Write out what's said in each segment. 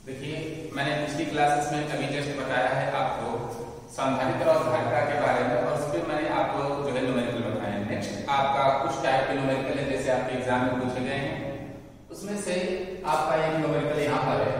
देखिए, मैंने पिछली क्लासेस में अभी जस्ट बताया है आपको संधारित्र और धारिता के बारे में, और उस पर मैंने आपको जो है न्यूमेरिकल बताया। नेक्स्ट आपका कुछ टाइप के न्यूमेरिकल है, जैसे आपके एग्जाम में पूछे गए हैं, उसमें से आपका एक न्यूमेरिकल यहाँ पर है।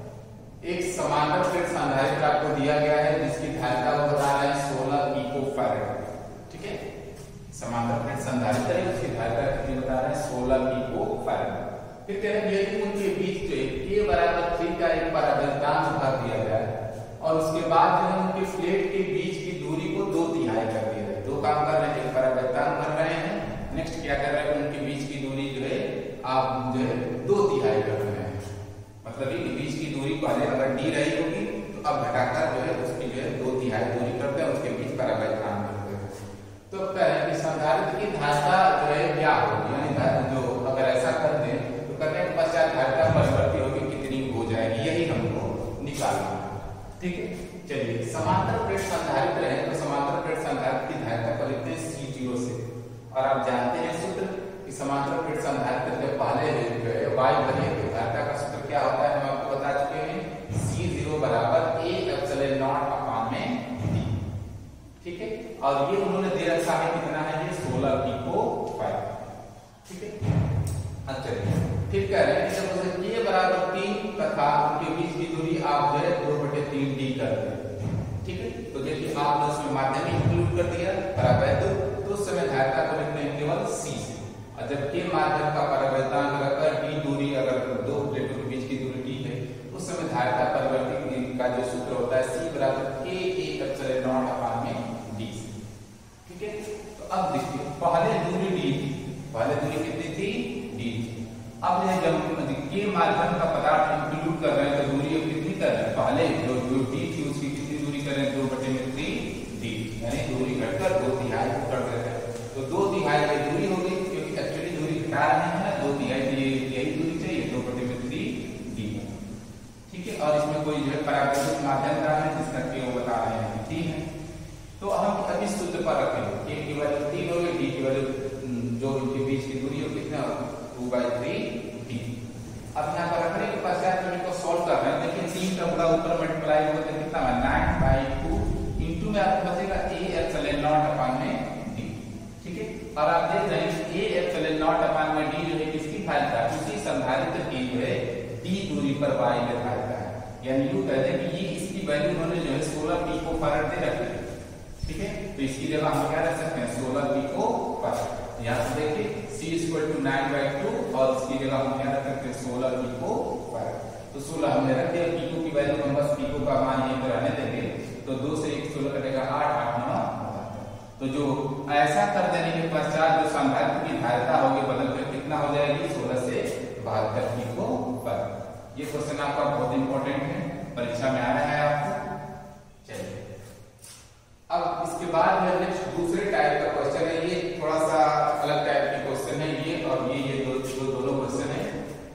एक समांतर प्लेट संधारित्र आपको दिया गया है जिसकी धारिता वो बता रहा है 16 पिकोफैराड। ठीक है, समांतर प्लेट संधारित्र है, उसकी धारिता कितनी बता रहा है 16 पिकोफैराड। फिर कह रहे हैं उनके बीच जो है K बराबर 3 का एक परावर्तांक भाग दिया गया है, और उसके बाद जो है उनके प्लेट के बीच की दूरी को 2/3 कर दिया है। दो काम कर रहे हैं, एक परावर्तांक कर रहे हैं, नेक्स्ट क्या कर रहे हैं, उनके बीच की दूरी जो है आप जो है 2/3 कर रहे हैं। मतलब ये बीच की दूरी पहले अगर d रही होगी तो अब घटाकर जो है उसकी जो है 2/3 दूरी करते हैं, उसके बीच परावर्तांक करते हैं। तो कह रहे हैं कि संधारित्र की धारिता जो है क्या होगी, यानी जो अगर ऐसा कर दें तो कहते हैं पश्चात धारिता परिवर्ती होगी कितनी हो जाएगी, यही हमको निकालना है। ठीक है, चलिए समांतर प्लेट संधारित्र है तो समांतर प्लेट संधारित्र की धारिता को लिखते हैं C0 से, और आप जानते हैं सूत्र कि समांतर प्लेट संधारित्र जब पहले जो है y भरिए तो धारिता का सूत्र क्या होता है, हम आपको बता चुके हैं C0 बराबर A एप्सिलॉन नॉट अपॉन में d। ठीक है, और ये उन्होंने दे रखा है कितना है, ये 16 पिकोफैराड। ठीक है, अच्छा फिर कह रहे हैं कि जब K बराबर 3 तथा उनके बीच की दूरी आप जो है 2/3 d कर दें। ठीक है, तो देखिए आपने उसमें माध्यम इंक्लूड कर दिया परावर्तक, तो उस समय धारिता को लिखते हैं केवल C से, और जब K माध्यम का परावर्तांक रखकर d दूरी अगर दो प्लेटों के बीच की दूरी d है, उस समय धारिता परिवर्ती का जो सूत्र होता है C बराबर K A epsilon naught upon में d। ठीक है, तो अब देखिए पहले दूरी d थी, पहले दूरी कितनी थी d। अब जब K माध्यम का पदार्थ इंक्लूड कर रहे हैं तो दूरी अब कितनी कर रहे हैं, पहले जो d थी उसकी कितनी दूरी कर रहे हैं 2/3 d, यानी दूरी घटकर 2/3 कर रहे हैं। तो 2/3 की दूरी हो गई, क्योंकि एक्चुअली दूरी घटा रहे हैं ना, 2/3 यही दूरी चाहिए 2/3 d। ठीक है, और इसमें कोई जो है परावर्तक माध्यम रहा है जिसका K वो बता रहे हैं 3 है। तो हम अभी सूत्र पर रखेंगे K की वैल्यू 3 हो गई, d की वैल्यू जो इनके बीच की दूरी हो कितना 2/3 d। अब यहाँ पर रखने के पश्चात हम इनको सॉल्व कर रहे हैं। देखिए 3 का पूरा ऊपर मल्टीप्लाई होगा तो कितना है 9/2 इनटू में आपको बचेगा A एप्सिलॉन नॉट अपॉन में d। ठीक है, और आप देख रहे हैं A एप्सिलॉन नॉट अपॉन में d जो है किसकी धारिता, उसी संधारित्र की जो है d दूरी पर y में धारिता है, यानी यूं कहते हैं कि ये इसकी वैल्यू उन्होंने जो है 16 पिकोफैराड दे रखी है। ठीक है, तो इसकी जगह हम क्या रख सकते हैं 16 पिकोफैराड। यहाँ से देखिए C = 9/2 और इसकी जगह हम क्या रख सकते हैं 16 पिकोफैराड। तो 16 हमने रख दिया, पिको की वैल्यू हम बस पिको का मान यहीं पर रहने देंगे, तो 2 से 1 16 कटेगा 8, 8 9 72। तो जो ऐसा कर देने के पश्चात जो संधारित्र की धारिता होगी बदलकर कितना हो जाएगी 16 से 72 पिकोफैराड। ये क्वेश्चन आपका बहुत इंपॉर्टेंट है, परीक्षा में आना है आपको। चलिए अब इसके बाद में नेक्स्ट दूसरे टाइप का क्वेश्चन है, ये थोड़ा सा अलग टाइप के क्वेश्चन है ये, और ये दोनों क्वेश्चन है।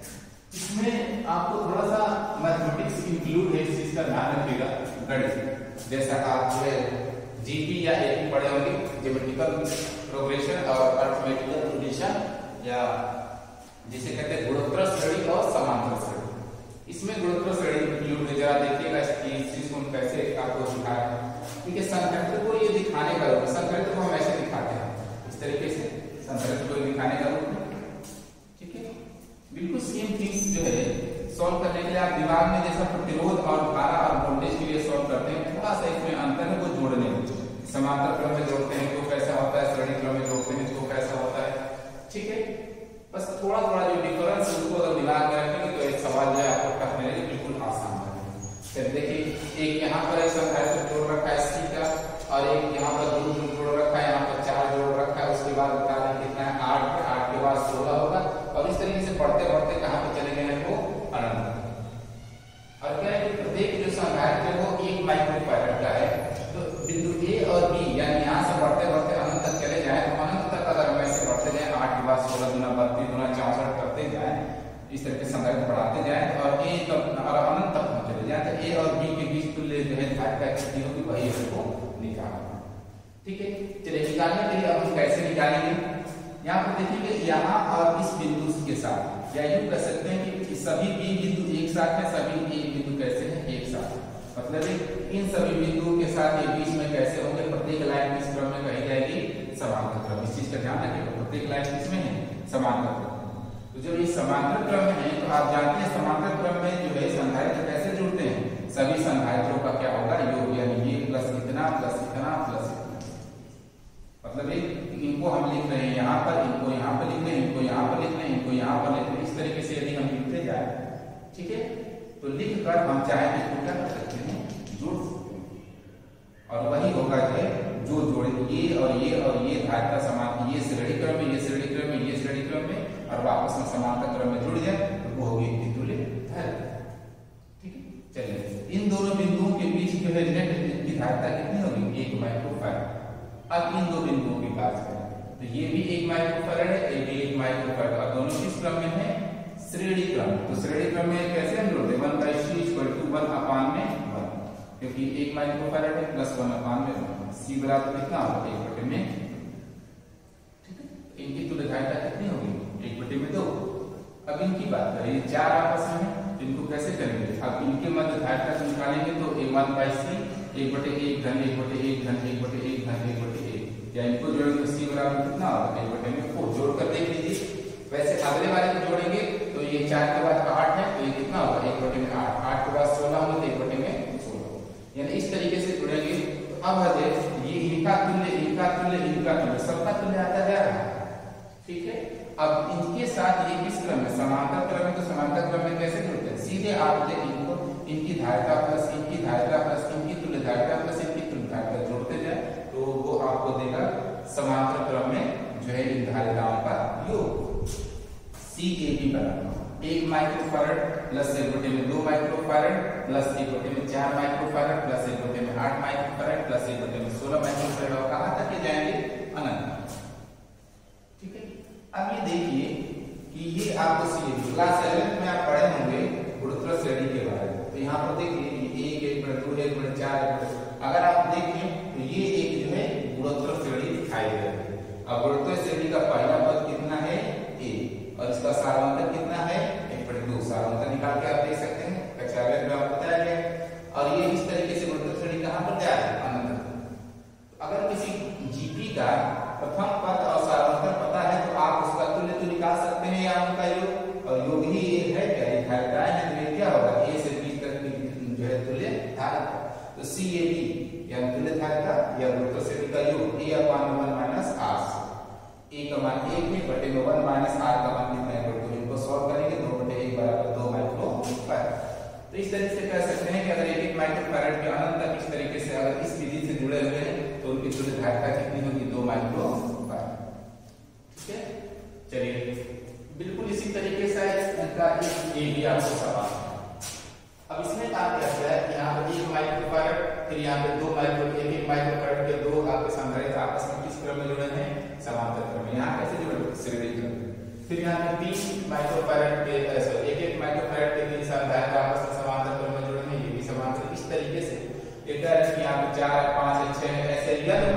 इसमें आपको थोड़ा सा मैथमेटिक्स इंक्लूड है, इस चीज का ध्यान रखिएगा। गणित जैसा आप जो है जीपी या एपी पढ़े होंगे, ज्योमेट्रिकल प्रोग्रेशन और अरिथमेटिकल प्रोग्रेशन, या जिसे कहते हैं गुणोत्तर श्रेणी और समांतर श्रेणी। इसमें गुणोत्तर श्रेणी इंक्लूड है, जरा देखिएगा इस चीज को कैसे आपको सिखाया है। ठीक है, संधारित्र को ये दिखाने का रूप, संधारित्र को हम ऐसे दिखाते हैं इस तरीके से, संधारित्र को दिखाने का रूप। ठीक है, बिल्कुल सेम थिंग्स जो है सॉल्व करने के लिए आप दिमाग में जैसा प्रतिरोध और धारा और वोल्टेज के लिए सॉल्व करते हैं, थोड़ा सा इसमें अंतर है वो जोड़ने में। समांतर क्रम में जोड़ते हैं तो कैसा होता है, श्रेणी क्रम में जोड़ते हैं तो कैसा होता है। ठीक है, बस थोड़ा थोड़ा जो डिफरेंस है उसको अगर दिमाग में रखेंगे तो एक सवाल जो है आपको करने में बिल्कुल आसान है। चलिए देखिए एक यहाँ पर एक संधारित्र जोड़ रखा है C का, और एक यहाँ पर 2 जोड़ रखा है, यहाँ पर 4 जोड़ रखा है, उसके बाद बता दें कितना है 8, 8 के बाद 16 होगा, और इस तरीके से बढ़ते बढ़ते कहाँ पे चले गए हैं वो अनंत। और क्या है कि प्रत्येक जो संधारित्र है वो 1 माइक्रोफैराड का है, तो बिंदु A और B यानी यहाँ से बढ़ते बढ़ते अनंत तक चले जाए, तो अनंत तक अगर हम ऐसे बढ़ते जाए 8 के बाद 16 गुना 32 गुना 64 करते जाए, इस तरह के संधारित्र बढ़ाते जाए और A तक और अनंत तक हम चले जाए, तो A और B के बीच तुल्य जो है धारिता कितनी होगी वही हमको निकालना। ठीक है, चलिए निकालने के लिए अब हम कैसे निकालेंगे, यहाँ पर देखिए यहाँ और इस बिंदु के साथ, या यूं कह सकते हैं कि सभी B बिंदु एक साथ है, सभी A बिंदु मतलब इन सभी बिंदुओं के साथ ये बीच में कैसे होंगे, प्रत्येक लाइन किस क्रम में कही जाएगी, समांतर क्रम। इस चीज का ध्यान रखिएगा, प्रत्येक लाइन किसमें है, समांतर क्रम। तो जब ये समांतर क्रम में है तो आप जानते हैं समांतर क्रम में जो है संधारित्र कैसे जुड़ते हैं, सभी संधारित्रों का क्या होगा, योग, यानी ये प्लस इतना प्लस इतना प्लस इतना। मतलब इनको हम लिख रहे हैं यहाँ पर, इनको यहाँ पर लिख रहे हैं, इनको यहाँ पर लिख रहे हैं, इनको यहाँ पर लिख रहे हैं। इस तरीके से यदि हम लिखते जाए, ठीक है, तो लिख कर हम चाहे इसको क्या कर सकते हैं, जोड़ सकते हैं। और वही होगा जो जो जोड़े ये और ये धारिता समान, ये श्रेणी क्रम में, ये श्रेणी क्रम में, ये श्रेणी क्रम में, और वापस में समांतर क्रम में जुड़ जाए तो वो होगी तुल्य धारिता। ठीक है, चलिए इन दोनों बिंदुओं के बीच जो है नेट की धारिता कितनी होगी, 1 माइक्रोफैराड। अब इन दो बिंदुओं की बात करें तो ये भी 1 माइक्रोफैराड है, ये भी 1 माइक्रोफैराड, और दोनों किस क्रम में है, श्रेणी क्रम। तो श्रेणी क्रम में कैसे हम जोड़ते हैं, 1/c = 1/1, क्योंकि 1 माइक्रोफैराड है प्लस 1/1, c बराबर कितना होगा, 1/में। ठीक है, इनकी तुल्य धारिता कितनी होगी, 1/2। अब इनकी बात करें, ये चार आपस में है, तो इनको कैसे करेंगे, अब इनके मध्य धारिता निकालेंगे तो 1/c 1/1 धन 1/1 धन 1/1 धन 1/1, या इनको जोड़ेंगे तो c बराबर कितना होगा, 1/4। जोड़कर देख लीजिए। वैसे अगले वाले को जोड़ेंगे तो ये 4 के बाद 8 है, तो ये कितना होगा, 1/8, 8 के बाद 16 होगा तो 1/16, यानी इस तरीके से जुड़ेंगे। तो अब ये इनका तुल्य, इनका तुल्य, इनका तुल्य, सबका तुल्य आता जा रहा है। ठीक है, अब इनके साथ ये किस क्रम में, समांतर क्रम में। तो समांतर क्रम में कैसे जुड़ते हैं, सीधे आप इनको, इनकी धारिता प्लस इनकी धारिता प्लस इनकी तुल्य धारिता प्लस इनकी तुल्य धारिता जोड़ते जाए तो वो आपको देगा समांतर क्रम में जो है इन धारिताओं का योग। CAB बराबर 1 microfarad plus 1/2 microfarad plus 1/4 microfarad plus 1/8 microfarad plus 1/16 microfarad, और कहां तक ये जाएंगे, अनंत। ठीक है, अब ये देखिए कि ये आपको CAB क्लास 11 में आप पढ़े होंगे गुणोत्तर श्रेणी के बारे में। तो यहाँ पर देखिए 1 1/2 1/4, अगर आप देखें तो ये एक जो है गुणोत्तर श्रेणी दिखाई दे रही है। अब गुणोत्तर श्रेणी का पहला पद कितना है, a, और इसका सारांतर कितना है, 1/2। सारांतर निकाल के आप देख सकते हैं, कक्षा 11 में आपको बताया गया। और ये इस तरीके से गुणोत्तर श्रेणी कहां पर जा रहा है, अनंत। अगर किसी जीपी का प्रथम पद और सारांतर पता है तो आप उसका तुल्य तो निकाल सकते हैं, या उनका योग, और योग ही ये है क्या, ये धारिताएं हैं, तो ये क्या होगा, a से b तक की जो है तुल्य धारिता। तो CAB या तुल्य धारिता या गुणोत्तर श्रेणी का योग a/1 माइनस r, a का मान 1 है, बटे में 1 माइनस r का मान कितना है, तो इनको सॉल्व करेंगे, 2/1 बराबर 2 माइक्रोफैराड। तो इस तरीके से कह सकते हैं कि अगर 1 माइक्रोफैराड के अनंत तक इस तरीके से अगर इस विधि से जुड़े हुए हैं तो उनकी तुल्य धारिता कितनी होगी, 2 माइक्रोफैराड। ठीक है, चलिए बिल्कुल इसी तरीके से इसका ये भी आपको सवाल है। अब इसमें काम क्या है कि यहाँ पर 1 माइक्रोफैराड, फिर यहाँ पे 2 माइक्रोफैराड के दो आपके संधारित्र आपस में किस क्रम में जुड़े हैं, समांतर क्रम में। यहाँ कैसे जुड़े, श्रेणी क्रम में। फिर यहाँ पे 3 माइक्रोफैराड के 1 माइक्रोफैराड के 3 संधारित्र आपस में समांतर क्रम में जुड़े हैं, ये भी समांतर। इस तरीके से एक यहाँ पे 4 5 6 ऐसे n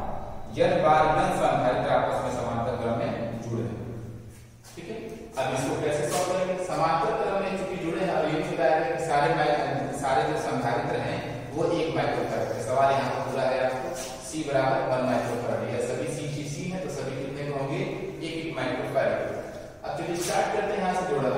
बार संधारित्र आपस में समांतर क्रम में जुड़े हैं। ठीक है, अब इसको कैसे सॉल्व करेंगे, समांतर क्रम में चूंकि जुड़े हैं, और ये बताया गया कि सारे जो संधारित्र हैं वो 1 माइक्रोफैराड है। सवाल यहाँ पर पूरा है आपको, c बराबर 1 माइक्रोफैराड, या सभी c है तो सभी कितने होंगे, 1 माइक्रोफैराड। अब चलिए स्टार्ट करते हैं यहाँ से जोड़ना।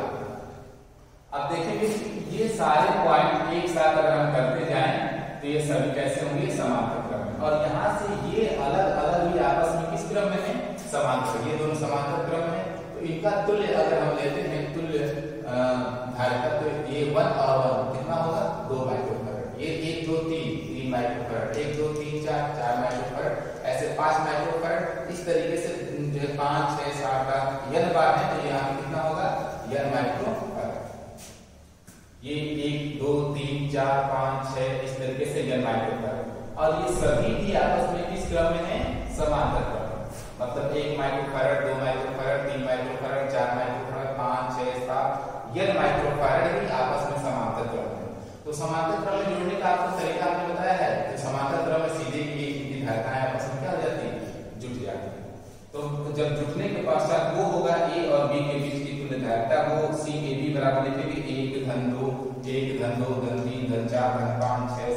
अब देखेंगे ये सारे पॉइंट एक साथ अगर हम करते जाएं तो ये सभी कैसे होंगे, समांतर क्रम में। और यहाँ से ये अलग अलग भी आपस में किस क्रम में है, समांतर, ये दोनों समांतर क्रम में। तो इनका तुल्य अगर हम लेते हैं, तुल्य धारिता, तो ये 1 और 1 कितना होगा, 2 माइक्रोफैराड। ये 1 2 3 माइक्रोफैराड, 1 2 3 4 माइक्रोफैराड, ऐसे 5 माइक्रोफैराड। इस तरीके से जो 5 6 7 का n बार है, तो यहाँ कितना होगा, n माइक्रोफैराड। ये 1 2 3 4 5 6 इस तरीके से n माइक्रोफैराड। और ये सभी भी आपस में किस क्रम में है, समांतर क्रम। मतलब 1 microfarad 2 microfarad 3 microfarad 4 microfarad 5 6 7 n microfarad भी आपस में समांतर क्रम है। तो समांतर क्रम में जोड़ने का आपको तरीका आपने बताया है। तो समांतर क्रम में सीधे की धारिताएं आपस में क्या हो जाती है, जुट जाती है। तो जब जुटने के पश्चात वो होगा a और b के बीच की तुल्य धारिता, वो CAB बराबर लिखेंगे 1 धन 2 1 धन 2 धन 3 धन 4 धन 5 6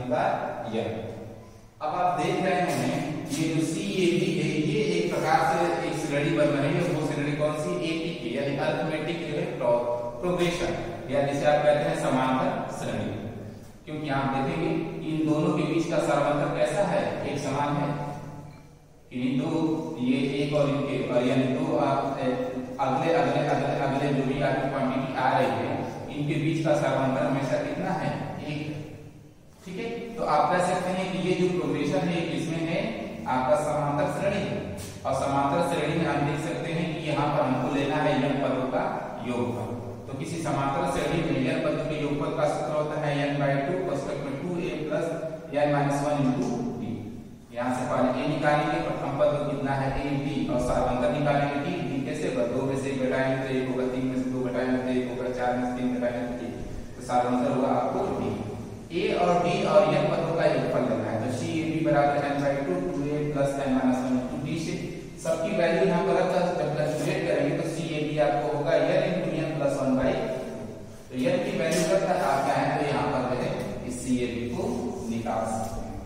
का यन। अब आप देख रहे हैं ये जो CAB है ये एक प्रकार से एक श्रेणी बन रही है, वो श्रेणी कौन सी, ATK यानी अरिथमेटिक जो है प्रोग्रेशन, या जिसे आप कहते हैं समांतर श्रेणी। क्योंकि आप देखेंगे इन दोनों के बीच का समांतर कैसा है, एक समान है। इन दो ये एक और इनके और यानी दो आप अगले अगले अगले अगले जो भी आपकी क्वांटिटी आ रही है इनके बीच का समांतर हमेशा कितना है, एक। ठीक है, तो आप कह सकते हैं कि ये जो प्रोग्रेशन है इसमें है आपका समांतर श्रेणी है। और समांतर श्रेणी में हम देख सकते हैं कि यहाँ पर हमको लेना है n पदों का योगफल। तो किसी समांतर श्रेणी में n पदों के योगफल का सूत्र होता है n/2 कोष्ठक में 2a + n - 1 × d। यहाँ से पहले a निकालेंगे, प्रथम पद कितना है a d, और साधारणतः निकालेंगे d कैसे, 2 में से 1 घटाएंगे तो 1 होगा, 3 में से 2 घटाएंगे तो 1 होगा, 4 में से 3 घटाएंगे तो 1। तो साधारणतः होगा आपको d। a और d और n पदों का योगफल लेना है। तो CAB बराबर n/2 2a + n - 1 × d से सबकी वैल्यू यहाँ पर जब कैलकुलेट करेंगे तो CAB आपको होगा n × n + 1/2। तो n की वैल्यू करता है आप चाहें तो यहाँ पर जो है इस CAB को निकाल सकते हैं।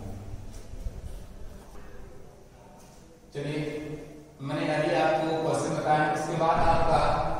चलिए मैंने अभी आपको क्वेश्चन बताया, इसके बाद आपका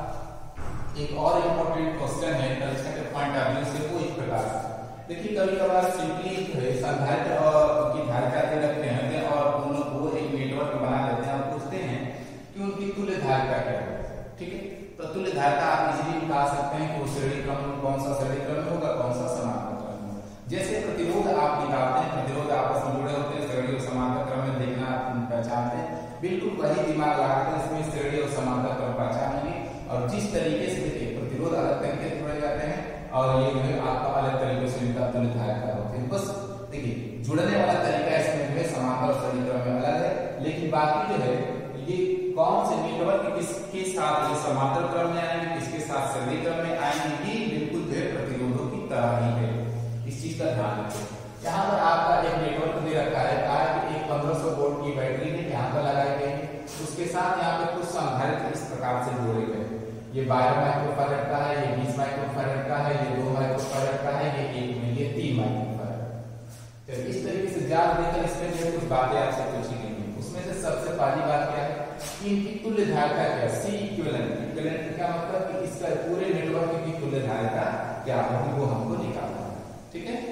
एक और इम्पोर्टेंट क्वेश्चन है परीक्षा के पॉइंट ऑफ व्यू से, वो इस प्रकार से देखिए। कभी कभार सिंपली संधारित्र की धारिता दे रखते हैं और उन लोग वो एक नेटवर्क बना देते हैं और पूछते हैं कि उनकी तुल्य धारिता क्या है। ठीक है, तो तुल्य धारिता आप इजीली निकाल सकते हैं कि वो श्रेणी क्रम में कौन सा श्रेणी क्रम होगा, कौन सा समांतर क्रम होगा। जैसे प्रतिरोध आप निकालते हैं, प्रतिरोध आपस में जुड़े होते हैं, श्रेणी और समांतर क्रम में देखना आप पहचानते हैं, बिल्कुल वही दिमाग लगाकर इसमें श्रेणी और समांतर क्रम पहचानेंगे। और जिस तरीके से देखिए प्रतिरोध अलग तरीके से जुड़े जाते हैं और ये जो है आपका अलग तरीके से इनका तुल्य धारिता होती है। बस देखिए जुड़ने वाला तरीका इसमें जो है समांतर और श्रेणी क्रम में अलग है, लेकिन बाकी जो है ये कौन से नेटवर्क किसके साथ ये समांतर क्रम में आएंगे, किसके साथ श्रेणी क्रम में आएंगे, ये बिल्कुल जो है प्रतिरोधों की तरह ही है। इस चीज का ध्यान रखें। यहाँ पर आपका एक नेटवर्क दे रखा है, कहा कि एक 1500 वोल्ट की बैटरी है यहाँ पर लगाई गई, उसके साथ यहाँ पे कुछ संधारित्र इस प्रकार से जोड़े गए। ये 12 माइक्रोफैरड का है, ये 20 माइक्रोफैरड का है, ये 2 माइक्रोफैरड का है, ये 1 में, ये 3 माइक्रोफैरड। तो इस तरीके से जान देकर इसमें जो कुछ बातें आपसे पूछी गई हैं, उसमें से सबसे पहली बात क्या है कि इनकी तुल्य धारिता क्या है, C इक्विवेलेंट। इक्विवेलेंट का मतलब कि इसका पूरे नेटवर्क की तुल्य धारिता क्या होगी वो हमको निकालना है। ठीक है,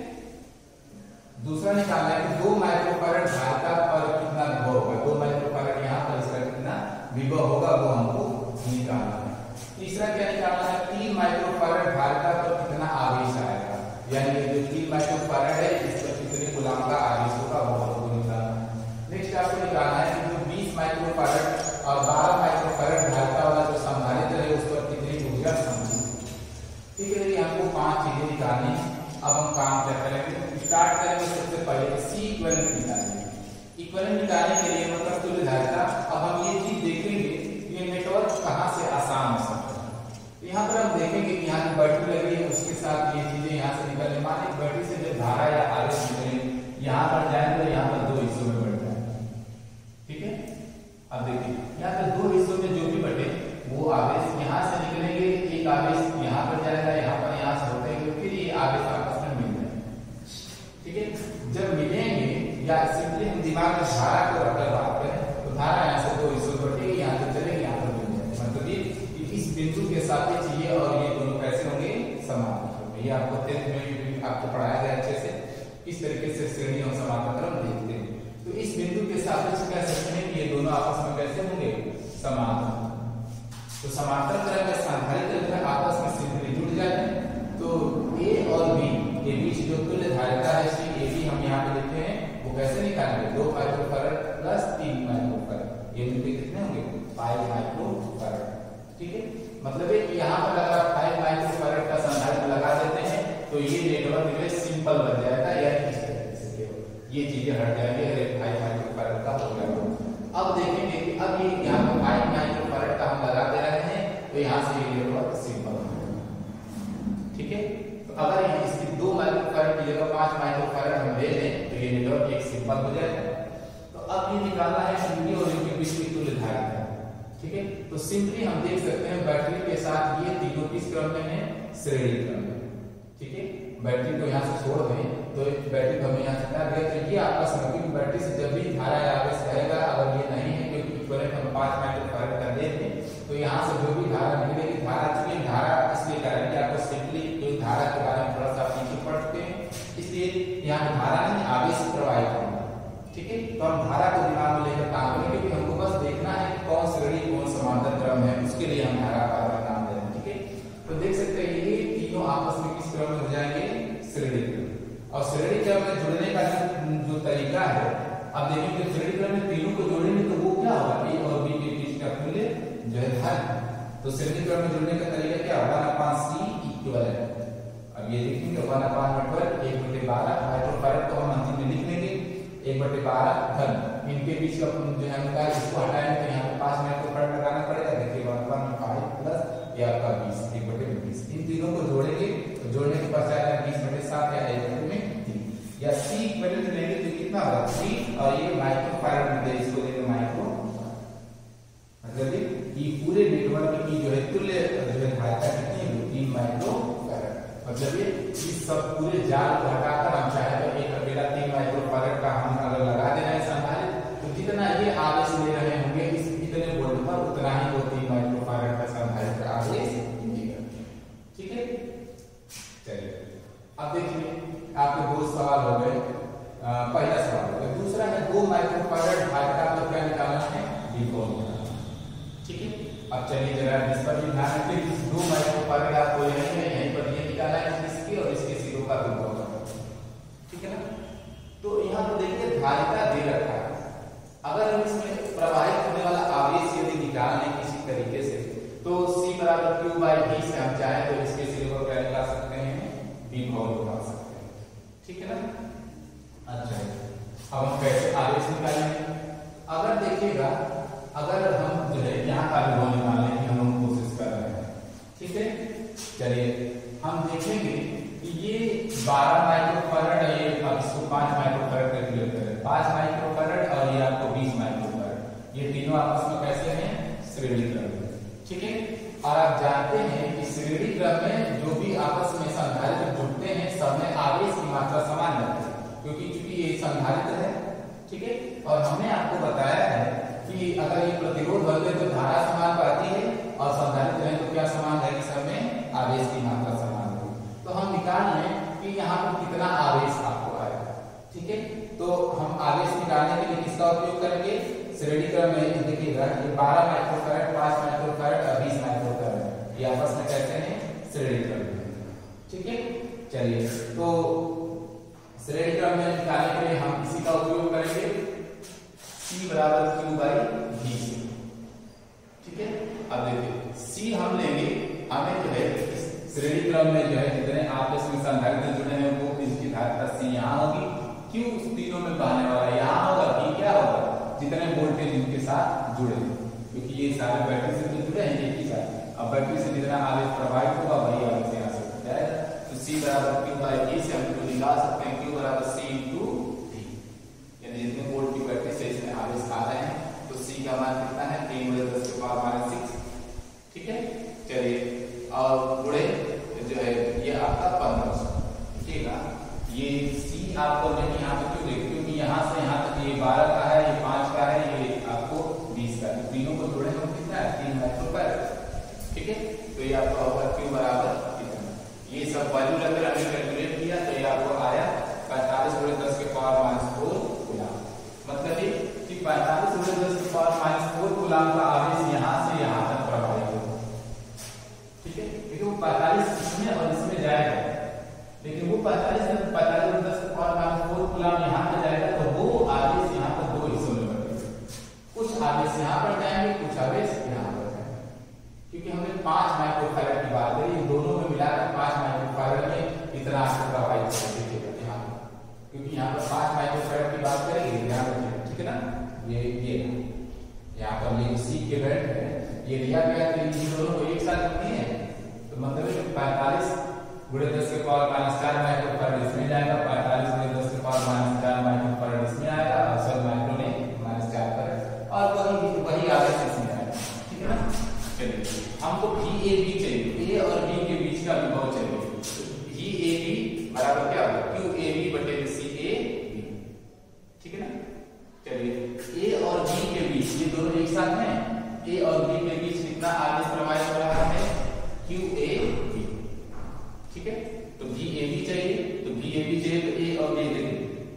दूसरा निकालना है कि 2 माइक्रोफैरड धारिता पर कितना विभव होगा, 2 माइक्रोफैरड यहाँ पर इसका कितना विभव होगा वो हमको निकालना है। तीसरा क्या निकालना है, 3 माइक्रोफैरड धारिता पर कितना आवेश आएगा, यानी जो 3 माइक्रोफैरड है इस पर कितने कूलम का आवेश होगा वो हमको निकालना है। नेक्स्ट आपको निकालना है कि जो 20 माइक्रोफैरड और 12 माइक्रोफैरड धारिता वाला जो संधारित्र है उस पर कितनी ऊर्जा संचित। ठीक है, ये हमको 5 चीजें निकालनी। अब हम काम क्या करेंगे, स्टार्ट करेंगे सबसे पहले C इक्विवेलेंट निकालेंगे। इक्विवेलेंट निकालने के लिए मतलब तुल्य धारिता। अब हम ये चीज देखेंगे ये नेटवर्क कहाँ से आसान हो सकता है। यहाँ पर हम देखेंगे कि यहाँ की बैटरी लगी है, उसके साथ ये चीजें यहाँ से निकलने, माने बैटरी से जब धारा या आवेश निकले यहाँ पर जाए तो यहाँ पर 2 हिस्सों में बढ़ जाए। ठीक है, अब देखिए यहाँ पर 2 हिस्सों में जो भी बटे वो आवेश यहाँ से निकलेंगे, एक आवेश यहाँ पर जाएगा, यहाँ पर यहाँ से होते हैं, फिर ये आवेश आपस में मिल जाएंगे। ठीक है, जब मिलेंगे या सिंपली हम दिमाग में धारा को रखकर बात करें तो धारा यहाँ से 2 हिस्सों में बढ़ेगी, यहाँ से चलेगी, यहाँ पर मिल जाएगी। मतलब ये इस बिंदु के सापेक्ष ये और ये दोनों कैसे होंगे, समांतर होंगे। ये आपको 10th में भी आपको पढ़ाया गया अच्छे से, इस तरीके से श्रेणी और समांतर क्रम देखते हैं। तो इस बिंदु के सापेक्ष कह सकते हैं कि ये दोनों आपस में कैसे होंगे, समांतर। तो समांतर क्रम में संधारित्र आपस में सिंपली जुड़ जाते हैं। तो A और B के बीच जो तुल्य धारिता है CAB हम यहाँ पे लिखते हैं, वो कैसे निकालेंगे, 2 माइक्रोफैरड प्लस 3 माइक्रोफैरड, ये मिलके कितने होंगे, 5 माइक्रोफैरड। ठीक है, मतलब है कि यहाँ पर अगर 5 माइक्रोफैरड का संधारित्र लगा देते हैं तो ये नेटवर्क जो है सिंपल बन जाएगा, या इस तरीके से केवल ये चीजें हट जाएंगे। अगर 5 माइक्रोफैरड का हो गया अब देखेंगे कि अब ये यहाँ पर 5 माइक्रोफैरड का हम लगा दे रहे हैं तो यहाँ से ये नेटवर्क सिंपल हो जाएगा। ठीक है, तो अगर इसकी 2 माइक्रोफैरड की जगह 5 माइक्रोफैरड हम ले लें तो ये नेटवर्क एक सिंपल हो जाएगा। तो अब ये निकालना है इनकी और इनके बीच की तुल्य धारिता। ठीक है, तो सिंपली हम देख सकते हैं बैटरी के साथ ये तीनों किस क्रम में है, श्रेणी क्रम में। ठीक है, बैटरी को यहाँ से छोड़ दें तो बैटरी को हमें यहाँ से हटा दिया, तो ये आपका समय, क्योंकि बैटरी से जब भी धारा या आवेश रहेगा, अगर ये नहीं है क्योंकि इक्विवेलेंट हम 5 माइक्रोफैराड का देते हैं, तो यहाँ से जो भी धारा निकलेगी, धारा चूंकि धारा इसलिए करेंगे आपको सिंपली तो धारा के बारे में थोड़ा सा पीछे पढ़ते हैं, इसलिए यहाँ धारा नहीं आवेश प्रवाहित होगा। ठीक है, तो हम धारा को दिमाग में लेकर काम करें, क्योंकि हमको बस देखना है कि कौन श्रेणी कौन समांतर क्रम है, उसके लिए हम धारा का नाम दे रहे हैं। ठीक है, तो देख सकते हैं ये तीनों आपस में किस क्रम में हो जाएंगे, श्रेणी क्रम। और श्रेणी क्रम में जुड़ने का जो तरीका है, अब देखिए श्रेणी क्रम में तीनों को जोड़ेंगे तो वो क्या होगा, ए और बी के बीच का मूल्य जो है धन। तो श्रेणी क्रम में जुड़ने का तरीका क्या होगा, 1/c इक्विवेलेंट। अब ये देखेंगे 1/12 1/12 माइक्रोफैराड तो हम अंतिम में लिख लेंगे, 1/12 धन। इनके बीच का जो है उनका इसको हटाएंगे तो यहाँ पे 5 माइक्रोफैराड लगाना पड़ेगा। देखिए 1/5 प्लस ये आपका 20 1/20। इन तीनों को जोड़ेंगे तो जोड़ने के पश्चात 20/7 या 1/3 या c इक्विवेलेंट लेंगे तो कितना होगा 3, और ये माइक्रोफैराड में दे, इसको लेंगे माइक्रो, मतलब ये पूरे नेटवर्क की जो है तुल्य जो है धारिता कितनी है, 3 माइक्रोफैराड। मतलब ये इस सब पूरे जाल को हटाकर हम चाहे तो एक अकेला 3 माइक्रोफैराड का हम अगर लगा दे रहे हैं संधारित्र, तो जितना ये आवेश ले रहे होंगे इस इतने वोल्ट पर, उतना ही वो 3 माइक्रोफैराड का संधारित्र आवेश मिलेगा। ठीक है, चलिए अब देखिए आपके 2 सवाल हो गए। पहला सवाल हो गया, दूसरा है 2 माइक्रोफैराड धारिता पर क्या निकालना है, V ठीक है, अब चलिए जरा इस पर भी ध्यान रखिए, 2 माइक्रोफैराड आपको यहीं पर ये निकालना है, इसके और इसके सिरों का विभव। ठीक है ना, तो यहाँ पर देखिए धारिता दे रखा है, अगर हम इसमें प्रवाहित होने वाला आवेश यदि निकालने किसी तरीके से, तो C = Q/V से हम चाहे तो इसके सिरों को क्या निकाल सकते हैं, विभव निकाल सकते हैं। ठीक है ना, अच्छा अब हम कैसे आवेश निकालेंगे, अगर देखिएगा, अगर हम जो है यहाँ का विभव निकालने की हम कोशिश कर रहे हैं। ठीक है, चलिए हम देखेंगे कि ये 12 माइक्रोफैराड, ये अब इसको 5 माइक्रोफैराड कैलकुलेट करें, 5 माइक्रोफैराड और ये आपको 20 माइक्रोफैराड, ये तीनों आपस में कैसे हैं, श्रेणी क्रम में। ठीक है, और आप जानते हैं कि श्रेणी क्रम में जो भी आपस में संधारित्र जुड़ते हैं सब में आवेश की मात्रा समान रहती है, क्योंकि चूंकि ये संधारित्र है। ठीक है, और हमने आपको बताया है कि अगर ये प्रतिरोध बदले तो धारा समान पाती है, और संधारित्र है तो क्या समान रहेगी, सब में आवेश की मात्रा समान होगी। तो हम निकाल लें कि यहाँ पर कितना आवेश आपको आएगा। ठीक है, तो हम आवेश निकालने के लिए किसका उपयोग करेंगे, श्रेणी क्रम में देखिएगा ये 12 माइक्रोफैराड, 5 माइक्रोफैराड और 20 माइक्रोफैराड, ये आपस में कैसे हैं, श्रेणी क्रम में। ठीक है, चलिए तो श्रेणी क्रम में निकालने के लिए हम इसी का उपयोग करेंगे, C = Q/V। ठीक है, अब देखिए C हम लेंगे, हमें जो है श्रेणी क्रम में जो है जितने आपस में संधारित्र जुड़े हैं वो इसकी धारिता C यहाँ होगी, Q उस तीनों में बहने वाला यहाँ होगा, V क्या होगा, जितने वोल्टेज इनके साथ जुड़े हैं, क्योंकि ये सारे बैटरी से तो जुड़े हैं एक ही साथ। अब बैटरी से जितना आवेश प्रवाहित होगा वही आवेश यहाँ से जाएगा, तो C = Q/V से हम निकाल सकते हैं, Q = C × V, यानी जितने वोल्ट की बैटरी से इसमें आवेश आ रहे हैं, तो C का मान कितना है, 10⁻⁻⁶। ठीक है, चलिए और गुणे जो है ये आपका 1500। ठीक है, ये C आपको मैंने यहाँ पे क्यों देखिए, क्योंकि यहाँ से यहाँ तक ये 12 का है, ये 5 का है, ये आपको 20 का है, तीनों को जोड़े हम कितना है, 3 माइक्रोफैराड। ठीक है, तो ये आपका होगा Q = कितना, ये सब वैल्यू लेकर हमने कैलकुलेट किया तो ये आपको आया 45 × 10⁻⁻4 कूलम। मतलब ये कि 45 × 10⁻⁻4 कूलम का आवेश यहाँ से यहाँ तक प्रवाहित होगा। ठीक है, क्योंकि वो 45 इसमें और इसमें जाएगा, लेकिन वो 45 × 10⁻⁴ कूलम यहाँ पे जाएगा, तो वो आवेश यहाँ पर 2 हिस्सों में बटेगा, कुछ आवेश यहाँ पर जाएंगे, कुछ आवेश यहाँ पर जाएंगे। क्योंकि हमने 5 माइक्रोफैराड की बात करी, इन दोनों में मिलाकर 5 माइक्रोफैराड में इतना आपको प्रवाहित होगा यहाँ पर, क्योंकि यहाँ पर 5 माइक्रोफैराड की बात करेंगे, ध्यान रखिए। ठीक है ना, ये यहाँ पर ये C के बैठ है, ये लिया गया कि इन दोनों को एक साथ नहीं है, तो मतलब 45 × 10⁻⁴ माइक्रोफैराड इसमें जाएगा, 45 × 10⁻⁴ माइक्रोफैराड इसमें आएगा, और सब माइक्रो में -4 पर, और वही आवेश इसमें आएगा। ठीक है ना, चलिए हमको VAB चाहिए, A और B के बीच का विभव चाहिए, VAB ठीक है। तो भी ए बी चाहिए, तो भी ए बी चाहिए तो ए और बी देंगे।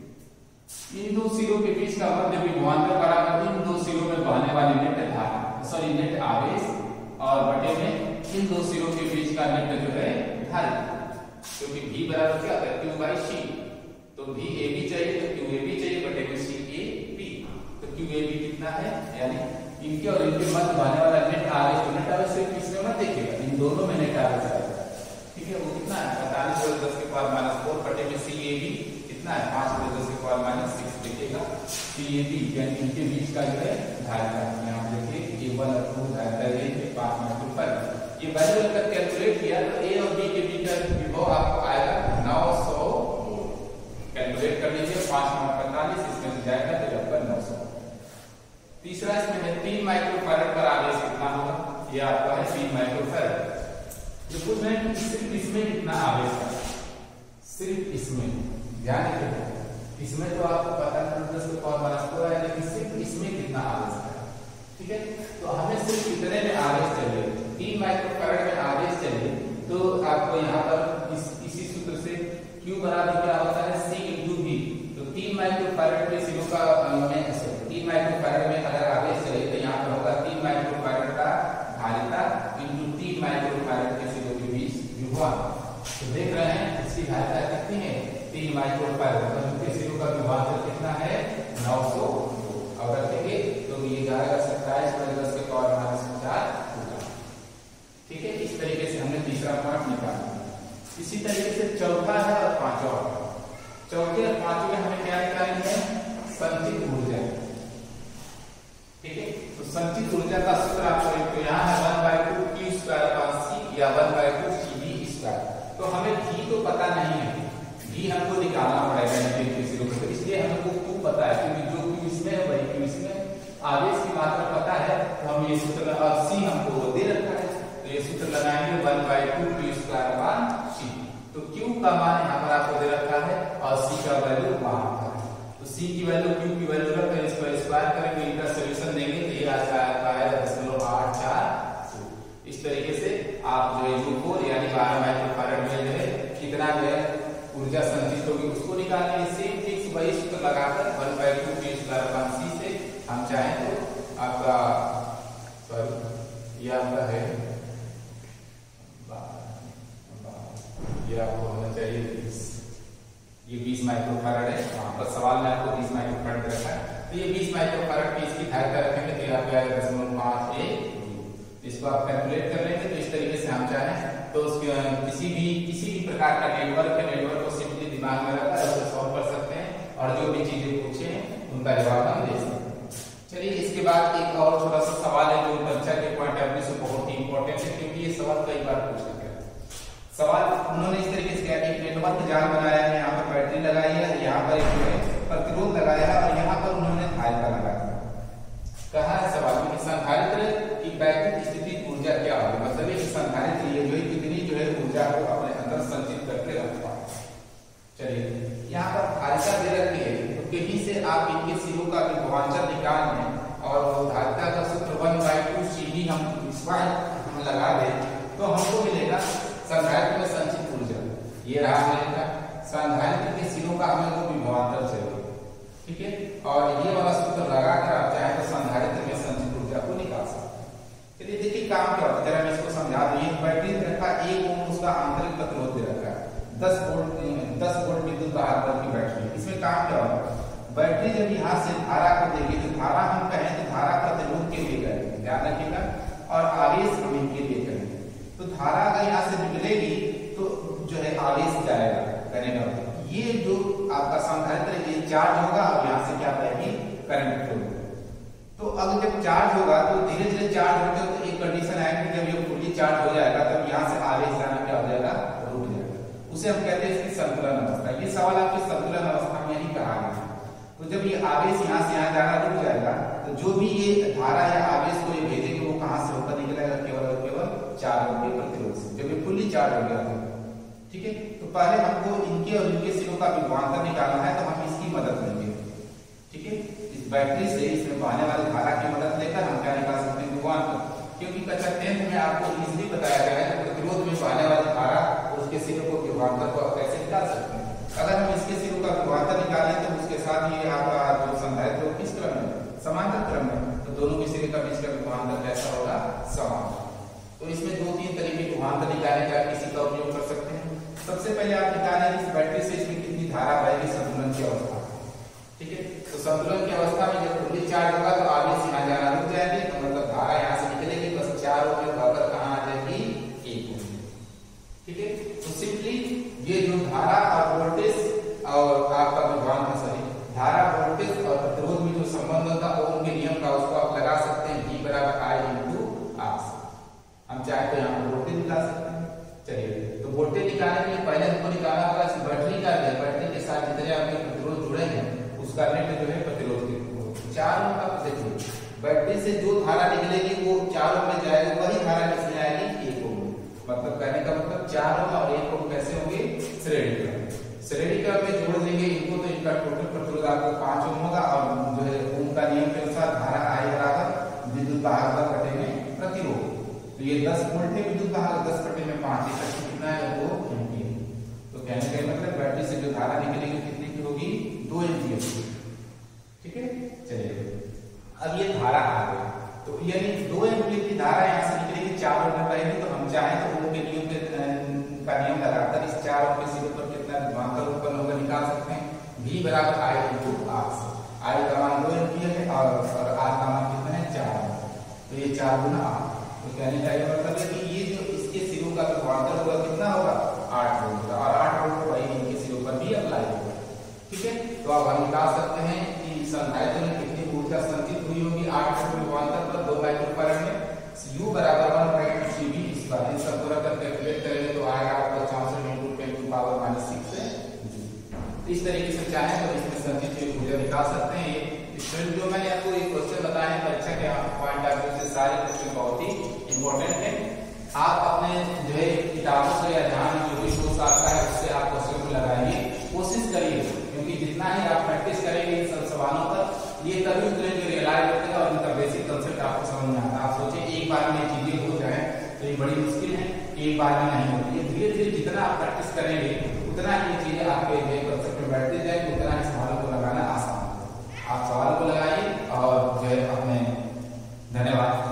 इन दो सिरों के बीच का मध्य विभवांतर बराबर इन दो सिरों में बहने वाली नेट धारा, सॉरी नेट आवेश, और बटे में इन दो सिरों के बीच का नेट जो है धारा, क्योंकि भी बराबर क्या होता है क्यू बाई सी। तो भी ए बी चाहिए तो क्यू ए बी चाहिए बटे में सी ए बी। तो क्यू ए बी कितना है, यानी इनके और इनके मध्य बहने वाला नेट आवेश, तो नेट आवेश सिर्फ किसमें मत देखिएगा, इन दोनों में नेट आवेश आएगा, ठीक है। वो कितना है 45/10⁻⁴ बटे में सी ए बी कितना है 5/10⁻⁶ देखिएगा। सी ए बी यानी इनके बीच का जो है धारिता, यहाँ देखिए ए1 और 2 धारिता ये 5 माइक्रोफैराड। ये वैल्यू अगर कैलकुलेट किया तो ए और बी के बीच का विभव आपको आएगा 900 वोल्ट। कैलकुलेट कर लीजिए 5×45 इसमें से जाएगा तो आपका 900। तीसरा इसमें है 3 माइक्रोफैराड पर आवेश कितना होगा, ये आपका है 3 माइक्रोफैराड। जो पूछ रहे हैं कि सिर्फ इसमें कितना आवेश है, सिर्फ इसमें ध्यान रखिए, इसमें तो आपको पता है 10⁻⁴ है, लेकिन सिर्फ इसमें कितना आवेश है, ठीक है। तो हमें सिर्फ कितने में आवेश चाहिए, 3 माइक्रोफैराड में आवेश चाहिए। तो आपको यहाँ पर इसी सूत्र से Q बराबर क्या होता है C × V। तो 3 माइक्रोफैराड के सिरों का 3 माइक्रोफैराड में अगर आवेश चाहिए तो यहाँ पर होगा 3 माइक्रोफैराड का धारिता × 3 माइक्रोफैराड के सिरों के बीच विभवांतर। तो देख रहे हैं इसकी धारिता कितनी है 3 माइक्रोफैराड, तो इनके सिरों का विभवांतर कितना है 900। और रखेंगे तो ये जाएगा 27/10⁻⁴, ठीक है। इस तरीके से हमने तीसरा पॉइंट निकाला। इसी तरीके से चौथा है और पांचवा। चौथे और पांचवे हमें क्या निकालेंगे, संचित ऊर्जा, ठीक है। तो संचित ऊर्जा का सूत्र आपको तो यहाँ है 1/2 Q² या 1/2 CV²। तो हमें V तो पता नहीं है, V हमको निकालना पड़ेगा इनके सिरों पर, इसलिए हमको Q पता है क्योंकि जो Q इसमें है वही Q इसमें, आवेश की मात्रा पता है तो हम ये सूत्र और C हमको वो दे रखा है, तो ये सूत्र लगाएंगे 1/2 Q²/C। तो Q का मान यहाँ पर आपको दे रखा है और C का वैल्यू वहां पर है। तो C की वैल्यू Q की वैल्यू रख कर इसको स्क्वायर करेंगे, इनका सॉल्यूशन देंगे तो ये आ जाएगा 0.842। इस तरीके से आप जो है U4 यानी 12 माइक्रोफैराड में जो है कितना जो है ऊर्जा संचित होगी उसको निकालेंगे। सेम फिक्स वही सूत्र लगाकर 1/2 Q²/C से हम चाहें तो आपका सॉरी ये आपका है ये आपको होना चाहिए 20, ये 20 माइक्रोफैराड है। वहां पर सवाल में आपको 20 माइक्रोफैराड रखा है, तो ये 20 माइक्रोफैराड की इसकी धारिता रखेंगे तो ये आपको आएगा 0.51। इसको आप कैलकुलेट कर लेंगे तो इस तरीके से हम चाहें तो उसके किसी भी प्रकार का नेटवर्क को सिंपली दिमाग में रखकर उसको सॉल्व कर सकते हैं और जो भी चीजें पूछे उनका जवाब हम दे सकते हैं। चलिए इसके बाद एक और छोटा सा सवाल है जो परीक्षा के पॉइंट ऑफ व्यू से बहुत ही इंपॉर्टेंट है, क्योंकि ये सवाल कई बार पूछ सकते हैं। सवाल उन्होंने इस तरीके से किया कि नेटवर्क जाल बनाया है, यहाँ पर बैटरी लगाई है, यहाँ पर एक प्रतिरोध लगाया है और यहाँ पर उन्होंने धारिता लगाया है। कहा है सवाल में संधारित्र की वैद्युत स्थिति ऊर्जा क्या होगी, मतलब ये संधारित्र ये जो है कितनी जो है ऊर्जा को अपने अंदर संचित करके रखता है। चलिए यहाँ पर धारिता दे रखी है तो कहीं से आप इनके सिरों का विभवांतर निकाल लें और वो धारिता का सूत्र 1/2 CV हम लगा दें तो हमको मिलेगा संधारित्र में संचित ऊर्जा। ये रहा हमारे संधारित्र के सिरों का हमें को विभवांतर चाहिए, ठीक है। और ये वाला सूत्र लगाकर आप चाहें तो संधारित्र में संचित ऊर्जा को निकाल सकते हैं। चलिए देखिए काम क्या होता है, जरा मैं इसको समझा दूं। ये बैटरी रखा 1 ओम उसका आंतरिक प्रतिरोध दे रखा है, 10 वोल्ट विद्युत वाहक की बैटरी। इसमें काम क्या होगा, बैटरी जब यहाँ से धारा को देगी तो धारा हम कहें तो धारा प्रतिरोध के लिए करेंगे, ध्यान रखिएगा, और आवेश हम इनके लिए करेंगे। तो धारा अगर यहाँ से निकलेगी तो जो है आवेश जाएगा करेगा, ये जो आपका संधारित्र ये चार्ज होगा और यहाँ से क्या बहेगी करंट फ्लो। तो अगर जब चार्ज होगा तो धीरे धीरे चार्ज होगा तो एक कंडीशन आएगी जब ये फुल्ली चार्ज हो जाएगा तब यहाँ से आवेश जाना क्या हो जाएगा रुक जाएगा, उसे हम कहते हैं इसकी संतुलन अवस्था। ये सवाल आपकी संतुलन अवस्था में ही कहा गया है। तो जब ये आवेश यहाँ से यहाँ जाना रुक जाएगा तो जो भी ये धारा या आवेश को ये भेजेंगे वो कहाँ से होकर निकलेगा, केवल और केवल 4 ओम के प्रतिरोध से, जब ये फुल्ली चार्ज हो गया था, ठीक है। तो पहले हमको इनके और इनके सिरों का विभवांतर निकालना है तो हम इसकी मदद लेंगे, ठीक है। इस बैटरी से इसमें बहने वाली धारा की मदद लेकर हम क्या निकाल सकते हैं विभवांतर, क्योंकि कक्षा 10th में आपको इजीली बताया गया है कि प्रतिरोध में बहने वाली धारा और उसके सिरों को विभवांतर को आप कैसे निकाल सकते हैं। अगर हम इसके सिरों का विभवांतर निकालें तो उसके साथ ये आपका जो संधारित्र किस क्रम में, समांतर क्रम में, तो दोनों के सिरे का बीच का विभवांतर कैसा होगा, समान। तो इसमें 2-3 तरीके के विभवांतर निकालने का किसी का उपयोग कर सकते हैं। सबसे पहले आप निकालें इस बैटरी से इसमें कितनी धारा बहेगी संतुलन की अवस्था, ठीक है। तो संतुलन की अवस्था में जब फुल्ली चार्ज होगा तो आगे से यहाँ जाना रुक जाएंगे, तो मतलब धारा यहाँ से निकलेगी, बस 4 ओम में बहकर कहाँ आ जाएगी, 1 ओम, ठीक है। तो सिंपली ये जो धारा और वोल्टेज और आपका विभवांतर, सॉरी धारा, वोल्टेज और प्रतिरोध में जो संबंध होता है ओम के नियम का, उसको आप लगा सकते हैं V बराबर I इंटू R। हम चाहे तो यहाँ पर वोल्टेज निकाल सकते हैं। चलिए, तो वोल्टेज निकालने के लिए पहले हमको निकालना होगा इस बैटरी का, बैटरी के साथ जितने आपके प्रतिरोध जुड़े हैं उसका नेट जो है प्रतिरोध के 4 ओम का। देखिए बैटरी से जो धारा निकलेगी वो 4 ओम में जाएगी, वही धारा किसमें आएगी, 1 ओम में। मतलब कहने का मतलब 4 ओम और 1 ओम कैसे होंगे, श्रेणी क्रम। श्रेणी क्रम में जोड़ देंगे इनको तो इनका टोटल प्रतिरोध आपको 5 ओम होगा, और जो है ओम का नियम के अनुसार धारा I बराबर विद्युत वाहकता बटे में प्रतिरोध। तो ये 10 वोल्ट है विद्युत वाहक, 10 बटे में 5, इकट्ठी कितना है, 2 एम्पीयर। तो कहने का मतलब बैटरी से जो धारा निकलेगी कितनी की होगी, 2 एम्पीयर, ठीक है। चलिए अब ये धारा आ गई, तो यानी 2 एम्पीयर की धारा यहाँ से निकलेगी, 4 ओम में बहेगी। तो हम चाहें तो ओम के नियम का नियम लगाकर इस 4 ओम के सिरे पर कितना विभवांतर उत्पन्न होगा निकाल सकते हैं। V बराबर I इंटू R। I का मान 2 एम्पीयर है और R का मान कितना है, 4। तो ये 4 गुना R। तो कहने का ये मतलब है कि ये जो इसके सिरों का विभवांतर होगा कितना होगा, 8 वोल्ट का, और 8 वोल्ट वही इनके सिरों पर भी अप्लाई होगा, ठीक है। तो अब हम निकाल सकते हैं कि संधारित्र में कितनी ऊर्जा संचित हुई होगी 8 वोल्ट विभवांतर पर 2 माइक्रोफैराड में। U बराबर 1/CV इस बार इन सब को रखकर कैलकुलेट करेंगे तो आएगा आपको 64 × 10⁻⁻6 जूल। इस तरीके से चाहे तो इसमें संचित हुई ऊर्जा निकाल सकते हैं। स्टूडेंट जो मैंने आपको एक क्वेश्चन बताया है परीक्षा के पॉइंट ऑफ व्यू से सारे क्वेश्चन बहुत ही इंपॉर्टेंट है। आप अपने जो है किताबों से या जहां जो भी सोर्स आता है उससे आप क्वेश्चन को लगाइए, कोशिश करिए, क्योंकि जितना ही आप प्रैक्टिस करेंगे इन सब सवालों पर, ये तभी उतने जो रियलाइज होते हैं और इनका बेसिक कंसेप्ट आपको समझ में आता है। आप सोचिए एक बार में ये चीजें हो जाए तो ये बड़ी मुश्किल है, एक बार में नहीं होती है। धीरे धीरे जितना आप प्रैक्टिस करेंगे उतना ये चीजें आपके कंसेप्ट में बैठती जाएगी, उतना ही सवालों को लगाना आसान है। आप सवाल को लगाइए और जो है अपने, धन्यवाद।